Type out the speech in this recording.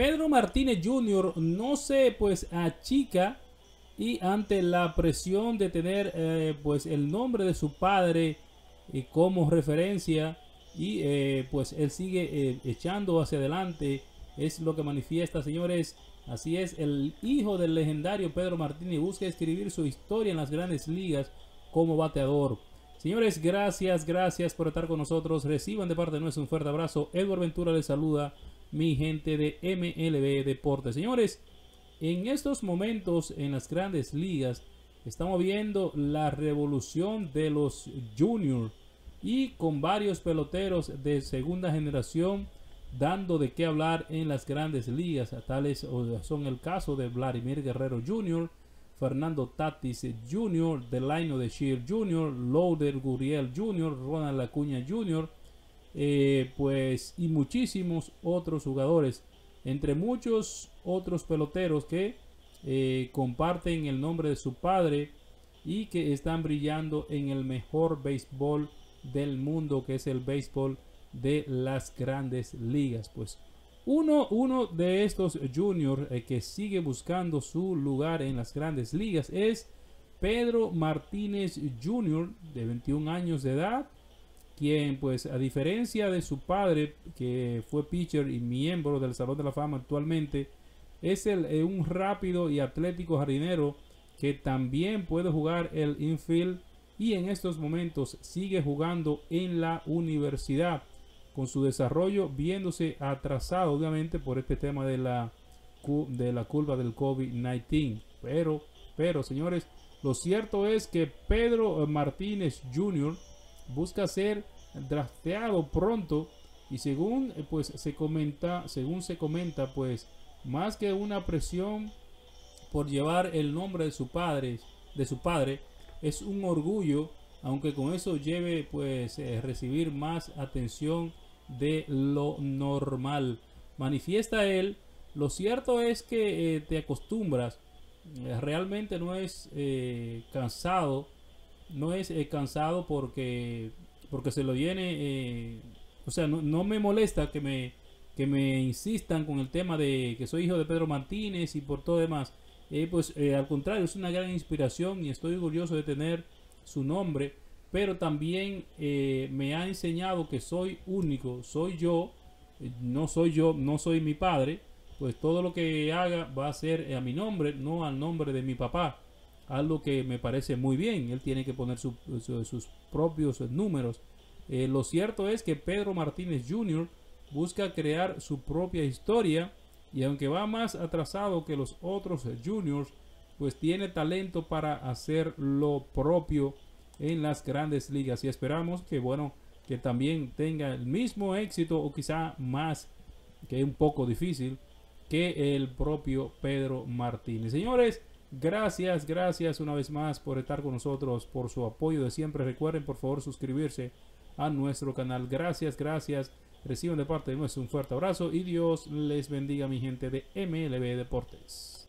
Pedro Martínez Jr. no se pues achica y ante la presión de tener pues el nombre de su padre como referencia y pues él sigue echando hacia adelante, es lo que manifiesta, señores. Así es, el hijo del legendario Pedro Martínez busca escribir su historia en las grandes ligas como bateador. Señores, gracias por estar con nosotros. Reciban de parte de nuestro un fuerte abrazo. Edward Ventura les saluda, mi gente de MLB Deportes. Señores, en estos momentos en las grandes ligas estamos viendo la revolución de los juniors y con varios peloteros de segunda generación dando de qué hablar en las grandes ligas. Tales son el caso de Vladimir Guerrero Jr., Fernando Tatis Jr., Delino DeShields Jr., Lourdes Gurriel Jr., Ronald Acuña Jr., pues y muchísimos otros jugadores, entre muchos otros peloteros que comparten el nombre de su padre y que están brillando en el mejor béisbol del mundo, que es el béisbol de las grandes ligas. Pues uno de estos juniors que sigue buscando su lugar en las grandes ligas es Pedro Martínez Jr., de 21 años de edad, quien pues a diferencia de su padre, que fue pitcher y miembro del Salón de la Fama actualmente, es un rápido y atlético jardinero que también puede jugar el infield y en estos momentos sigue jugando en la universidad, con su desarrollo viéndose atrasado obviamente por este tema de la curva del COVID-19. Pero señores, lo cierto es que Pedro Martínez Jr. busca ser drafteado pronto y según se comenta pues más que una presión por llevar el nombre de su padre es un orgullo, aunque con eso lleve pues recibir más atención de lo normal, manifiesta él. Lo cierto es que te acostumbras, realmente no es cansado, porque se lo llene, o sea, no me molesta que me insistan con el tema de que soy hijo de Pedro Martínez y por todo demás. Al contrario, es una gran inspiración y estoy orgulloso de tener su nombre, pero también me ha enseñado que soy único, soy yo, no soy mi padre. Pues todo lo que haga va a ser a mi nombre, no al nombre de mi papá, algo que me parece muy bien. Él tiene que poner sus propios números. Lo cierto es que Pedro Martínez Jr. busca crear su propia historia y aunque va más atrasado que los otros juniors, pues tiene talento para hacer lo propio en las grandes ligas y esperamos que que también tenga el mismo éxito o quizá más, que es un poco difícil, que el propio Pedro Martínez. Señores, gracias una vez más por estar con nosotros, por su apoyo de siempre. Recuerden por favor suscribirse a nuestro canal. Gracias. Reciban de parte de nuestro un fuerte abrazo y Dios les bendiga, mi gente de MLB Deportes.